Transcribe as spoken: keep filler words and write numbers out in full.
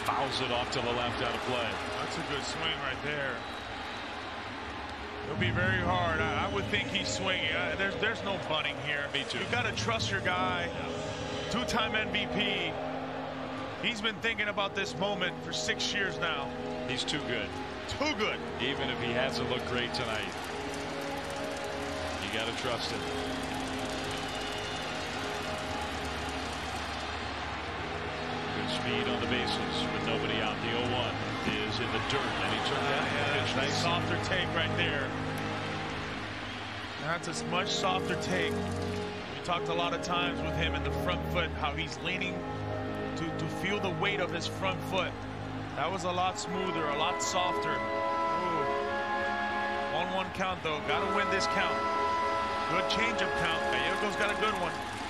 fouls it off to the left out of play. That's a good swing right there. It'll be very hard. I, I would think he's swinging. Uh, there's there's no bunting here. Me too. You got to trust your guy. Two-time M V P. He's been thinking about this moment for six years now. He's too good. Too good. Even if he hasn't looked great tonight, you got to trust him. Good speed on the bases with nobody out. The oh one is in the dirt, and he turned uh, out. Yeah, nice softer take right there. That's a much softer take. We talked a lot of times with him in the front foot, how he's leaning to, to feel the weight of his front foot. That was a lot smoother, a lot softer. one one count, though. Got to win this count. Good changeup count. Gallego's got a good one.